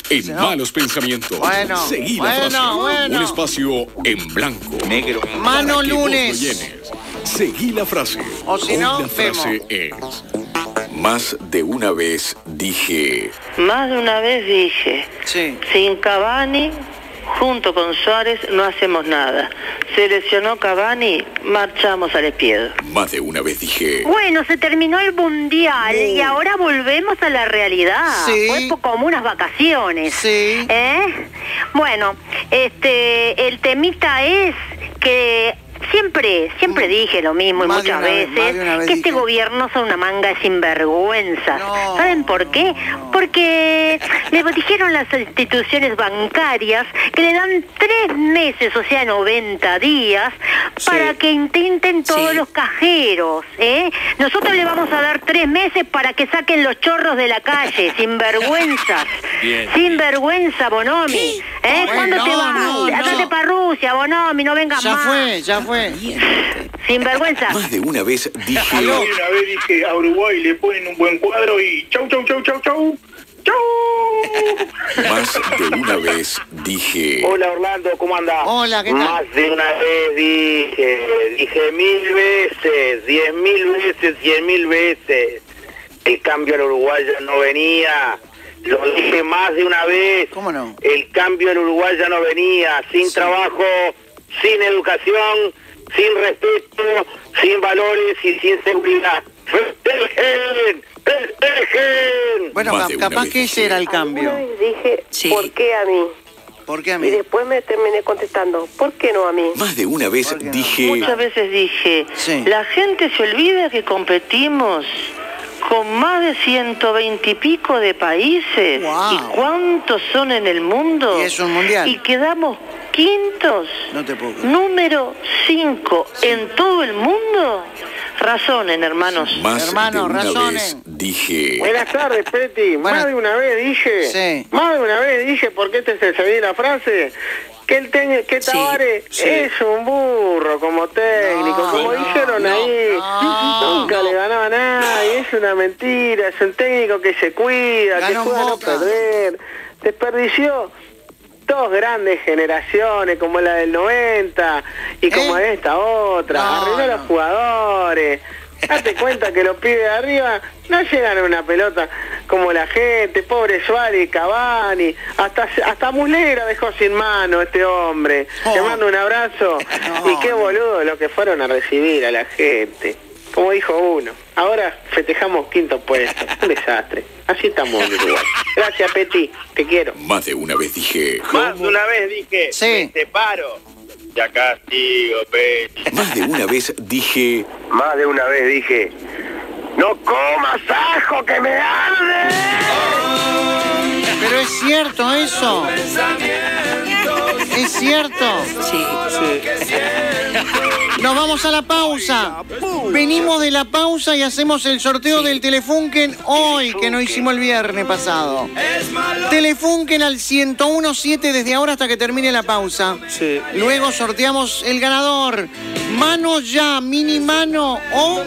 en Malos Pensamientos. Seguí la frase. Un espacio en blanco. Negro. Mano para que lunes. vos lo llenes. Seguí la frase. O si no, hoy la frase es... Más de una vez dije... Más de una vez dije... Sí. Sin Cavani, junto con Suárez, no hacemos nada. Se lesionó Cavani, marchamos al espiedo. Más de una vez dije... Bueno, se terminó el mundial y ahora volvemos a la realidad. Sí. Fue como unas vacaciones. Sí. Bueno, el temita es que siempre dije lo mismo y Más de muchas una vez, veces, que este dije. gobierno son una manga de sinvergüenzas. No. ¿Saben por qué? Porque le dijeron las instituciones bancarias que le dan 3 meses, o sea, 90 días, para que intenten todos los cajeros, Nosotros le vamos a dar 3 meses para que saquen los chorros de la calle, sinvergüenzas. Sinvergüenza, Bonomi. ¿Cuándo te vas? Andate para Rusia, Bonomi, no vengas más. Ya fue. Sinvergüenza. Más de una vez dije... Una vez dije a Uruguay le ponen un buen cuadro y chau. Más de una vez dije... Hola Orlando, ¿cómo andás? Hola, ¿qué tal? Más de una vez dije 1000 veces, 10.000 veces, 100.000 veces. El cambio al Uruguay ya no venía. Lo dije más de una vez. ¿Cómo no? El cambio al Uruguay ya no venía. Sin trabajo, sin educación, sin respeto, sin valores y sin seguridad. ¡Festejen! Bueno, Más de una capaz vez que ese dije. era el cambio. Una vez dije, Sí. ¿por qué a mí? ¿Por qué a mí? Y después me terminé contestando, ¿por qué no a mí? Más de una vez ¿Por qué no? dije... Muchas veces dije, Sí. la gente se olvida que competimos con más de 120 y pico de países. Wow. ¿Y cuántos son en el mundo? Y es un mundial. Y quedamos quintos. No te puedo creer. Número 5 en todo el mundo. Razonen, hermanos. Más Hermano, de una razonen. vez dije... Buenas tardes, Peti. Buenas- Más de una vez dije, Sí. más de una vez dije, porque se ve la frase, que Tavares es un burro como técnico, No, como no, dijeron no, ahí, no, nunca no. le ganaba a nadie, es una mentira, es un técnico que se cuida, que Ganó juega a no Boca. perder, desperdició 2 grandes generaciones como la del 90 y como esta otra, No, arruinó a los no. jugadores. Date cuenta que los pibes de arriba no llegan a una pelota como la gente, pobre Suárez, Cavani, hasta Muslera dejó sin mano este hombre. Te mando un abrazo. No, Y qué boludo lo que fueron a recibir a la gente. Como dijo uno, ahora festejamos 5º puesto. Un desastre. Así estamos en Uruguay. Gracias, Peti, te quiero. Más de una vez dije... Más de una vez dije, Sí. me separo. Ya castigo, Peti. Más de una vez dije... Más de una vez dije, no comas ajo que me arde. Pero es cierto eso. Es cierto. Sí. Nos vamos a la pausa. Venimos de la pausa y hacemos el sorteo del Telefunken hoy, que no hicimos el viernes pasado. Telefunken al 1017 desde ahora hasta que termine la pausa. Luego sorteamos el ganador. Mano ya, mini mano o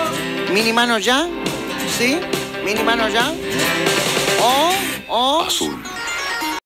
mini mano ya. ¿Sí? Mini mano ya. O Azul.